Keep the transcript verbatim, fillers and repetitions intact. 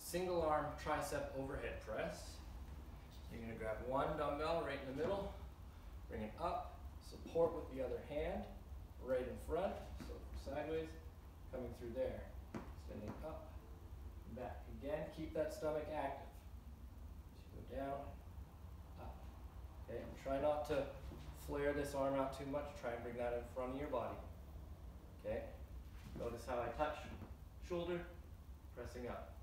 single arm tricep overhead press. You're going to grab one dumbbell right in the middle, bring it up, support with the other hand, right in front, so sideways, coming through there, extending up, back. Again, keep that stomach active. So go down, up. Okay, and try not to flare this arm out too much. Try and bring that in front of your body. Okay, notice how I touch shoulder, pressing up.